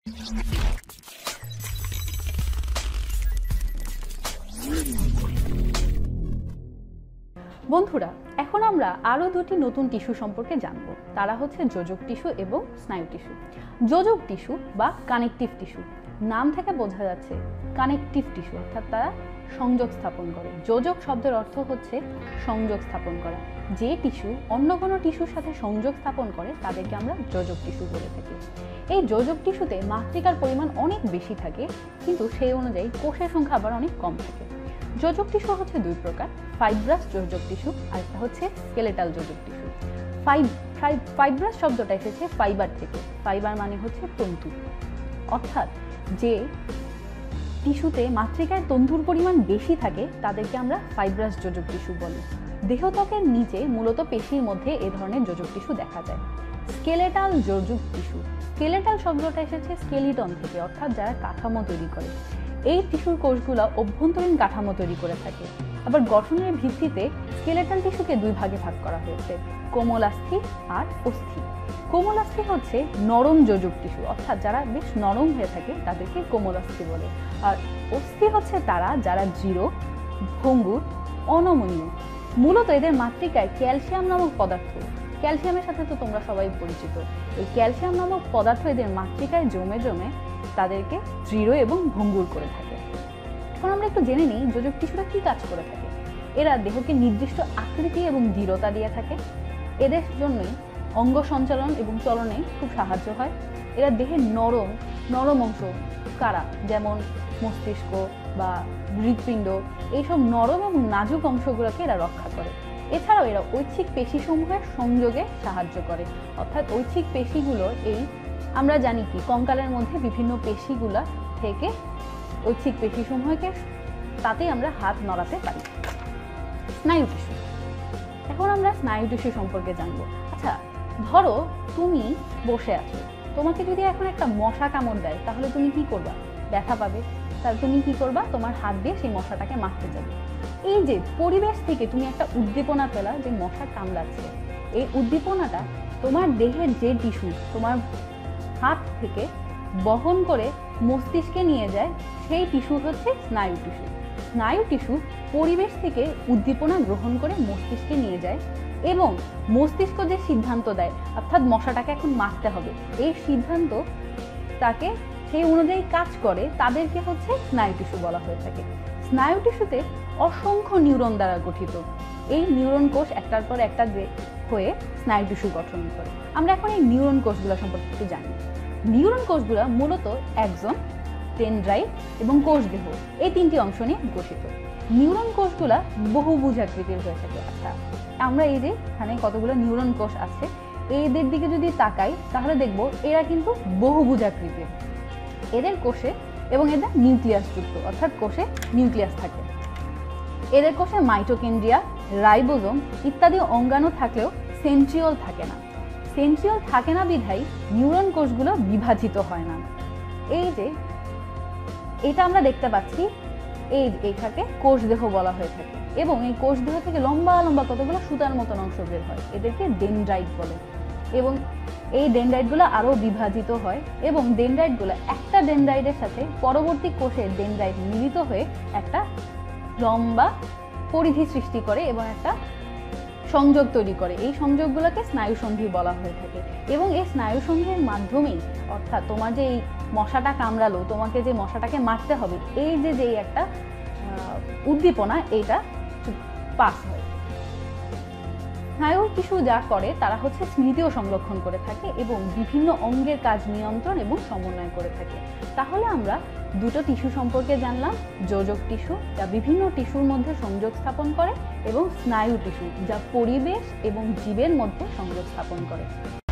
বন্ধুরা, এখন আমরা আরো দুটি নতুন টিস্যু সম্পর্কে জানব। তারা হচ্ছে যোজক টিস্যু এবং স্নায়ু টিস্যু। যোজক টিস্যু বা কানেকটিভ টিস্যু, নাম থেকে বোঝা যাচ্ছে কানেকটিভ টিস্যু, অর্থাৎ তারা সংযোগ স্থাপন করে। যোজক শব্দের অর্থ হচ্ছে সংযোগ স্থাপন করা। যে টিস্যু অন্য কোনো টিস্যুর সাথে সংযোগ স্থাপন করে তাদেরকে আমরা যোজক টিস্যু বলে থাকি। এই যোজক টিস্যুতে মাতৃকার পরিমাণ অনেক বেশি থাকে, কিন্তু সেই অনুযায়ী কোষের সংখ্যা আবার অনেক কম থাকে। যোজক টিস্যু হচ্ছে দুই প্রকার, ফাইব্রাস যোজক টিস্যু আর একটা হচ্ছে স্কেলেটাল যোজক টিস্যু। ফাইব্রাস শব্দটা এসেছে ফাইবার থেকে। ফাইবার মানে হচ্ছে তন্তু, অর্থাৎ যে টিস্যুতে মাতৃকায় তন্তুর পরিমাণ বেশি থাকে তাদেরকে আমরা ফাইব্রাস যোজক টিস্যু বলি। দেহত্বকের নিচে মূলত পেশির মধ্যে এ ধরনের যোজক টিস্যু দেখা যায়। স্কেলেটাল যোজক টিস্যু, স্কেলেটাল শব্দটা এসেছে স্কেলিটন থেকে, অর্থাৎ যারা কাঠামো তৈরি করে। এই টিস্যুর কোষগুলো অভ্যন্তরীণ কাঠামো তৈরি করে থাকে। আবার গঠনের ভিত্তিতে স্কেলেটাল টিস্যুকে দুই ভাগে ভাগ করা হয়েছে, কোমলাস্থি আর অস্থি। কোমলাস্থি হচ্ছে নরম যোজক টিস্যু, অর্থাৎ যারা বেশ নরম হয়ে থাকে তাদেরকে কোমলাস্থি বলে। আর অস্থি হচ্ছে তারা যারা দৃঢ়, ভঙ্গুর, অনমনীয়। মূলত এদের মাতৃকায় ক্যালসিয়াম নামক পদার্থ, ক্যালসিয়ামের সাথে তো তোমরা সবাই পরিচিত, এই ক্যালসিয়াম নামক পদার্থ এদের মাতৃকায় জমে জমে তাদেরকে দৃঢ় এবং ভঙ্গুর করে থাকে। এখন আমরা একটু জেনে নিই যোজক টিস্যুরা কি কাজ করে থাকে। এরা দেহকে নির্দিষ্ট আকৃতি এবং দৃঢ়তা দিয়ে থাকে। এদের জন্যই অঙ্গ সঞ্চালন এবং চলনে খুব সাহায্য হয়। এরা দেহের নরম অংশ কারা, যেমন মস্তিষ্ক বা হৃৎপিণ্ড, এইসব নরম এবং নাজুক অংশগুলোকে এরা রক্ষা করে। এছাড়াও এরা ঐচ্ছিক পেশিসমূহের সংযোগে সাহায্য করে, অর্থাৎ ঐচ্ছিক পেশিগুলো এই আমরা জানি কি কঙ্কালের মধ্যে বিভিন্ন পেশিগুলা থেকে ঐচ্ছিক পেশিসমূহকে তাতেই আমরা হাত নড়াতে পারি। স্নায়ু টিস্যু, এখন আমরা স্নায়ু টিস্যু সম্পর্কে জানবো। আচ্ছা, ধরো তুমি বসে আছো, তোমাকে যদি এখন একটা মশা কামড় দেয় তাহলে তুমি কি করবা? ব্যথা পাবে। তাহলে তুমি কি করবা? তোমার হাত দিয়ে সেই মশাটাকে মারতে যাবে। এই যে পরিবেশ থেকে তুমি একটা উদ্দীপনা পেলা যে মশা কামড়াচ্ছে, এই উদ্দীপনাটা তোমার দেহের যে টিস্যু তোমার হাত থেকে বহন করে মস্তিষ্কে নিয়ে যায়, সেই টিস্যু হচ্ছে স্নায়ু টিস্যু। স্নায়ু টিস্যু পরিবেশ থেকে উদ্দীপনা গ্রহণ করে মস্তিষ্কে নিয়ে যায় এবং মস্তিষ্ক যে সিদ্ধান্ত দেয়, অর্থাৎ মশাটাকে এখন মারতে হবে, এই সিদ্ধান্ত তাকে সেই অনুযায়ী কাজ করে, তাদেরকে হচ্ছে স্নায়ু টিস্যু বলা হয়ে থাকে। স্নায়ু টিস্যুতে অসংখ্য নিউরন দ্বারা গঠিত। এই নিউরন কোষ একটার পর একটা হয়ে স্নায়ু টিস্যু গঠন করে। আমরা এখন এই নিউরন কোষগুলো সম্পর্কে একটু জানি। নিউরন কোষগুলো মূলত অ্যাক্সন, ডেনড্রাইট এবং কোষ দেহ, এই তিনটি অংশ নিয়ে গঠিত। নিউরন কোষগুলা বহুভুজাকৃতির হয়ে থাকে। আচ্ছা, আমরা এই যে এখানে কতগুলো নিউরন কোষ আছে, এদের দিকে যদি তাকাই তাহলে দেখব এরা কিন্তু বহুভুজাকৃতির। এদের কোষে এবং এদের নিউক্লিয়াস যুক্ত, অর্থাৎ কোষে নিউক্লিয়াস থাকে। এদের কোষে মাইটোকন্ড্রিয়া, রাইবোজোম ইত্যাদি অঙ্গাণু থাকলেও সেন্ট্রিওল থাকে না। সেন্ট্রিওল থাকে না বিধায় নিউরন কোষগুলো বিভাজিত হয় না। এই যে এটা আমরা দেখতে পাচ্ছি, এইটাকে কোষ দেহ বলা হয়ে থাকে এবং এই কোষ দেহ থেকে লম্বা লম্বা কতগুলো সুতার মতন অংশ বের হয়, এদেরকে ডেনড্রাইট বলে। এবং এই ডেনড্রাইটগুলো আরও বিভাজিত হয় এবং ডেনড্রাইটগুলো একটা ডেনড্রাইটের সাথে পরবর্তী কোষের ডেনড্রাইট মিলিত হয়ে একটা লম্বা পরিধি সৃষ্টি করে এবং একটা সংযোগ তৈরি করে। এই সংযোগগুলোকে স্নায়ুসন্ধি বলা হয়ে থাকে এবং এই স্নায়ুসন্ধির মাধ্যমেই, অর্থাৎ তোমার যে এই মশাটা কামড়ালো, তোমাকে যে মশাটাকে মারতে হবে, এই যে একটা উদ্দীপনা, এইটা পাস হয়। স্নায়ু টিস্যু যা করে তারা হচ্ছে স্মৃতিও সংরক্ষণ করে থাকে এবং বিভিন্ন অঙ্গের কাজ নিয়ন্ত্রণ এবং সমন্বয় করে থাকে। তাহলে আমরা দুটো টিস্যু সম্পর্কে জানলাম, যোজক টিস্যু যা বিভিন্ন টিস্যুর মধ্যে সংযোগ স্থাপন করে এবং স্নায়ু টিস্যু যা পরিবেশ এবং জীবের মধ্যে সংযোগ স্থাপন করে।